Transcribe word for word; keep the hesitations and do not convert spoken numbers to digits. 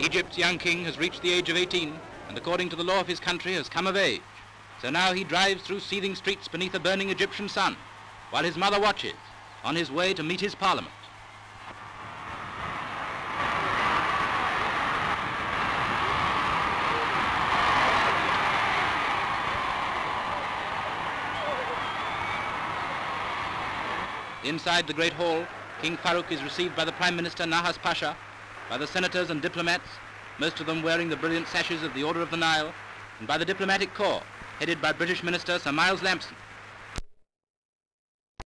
Egypt's young king has reached the age of eighteen, and according to the law of his country has come of age. So now he drives through seething streets beneath a burning Egyptian sun, while his mother watches, on his way to meet his parliament. Inside the great hall, King Farouk is received by the Prime Minister Nahas Pasha, by the senators and diplomats, most of them wearing the brilliant sashes of the Order of the Nile, and by the diplomatic corps, headed by British Minister Sir Miles Lampson.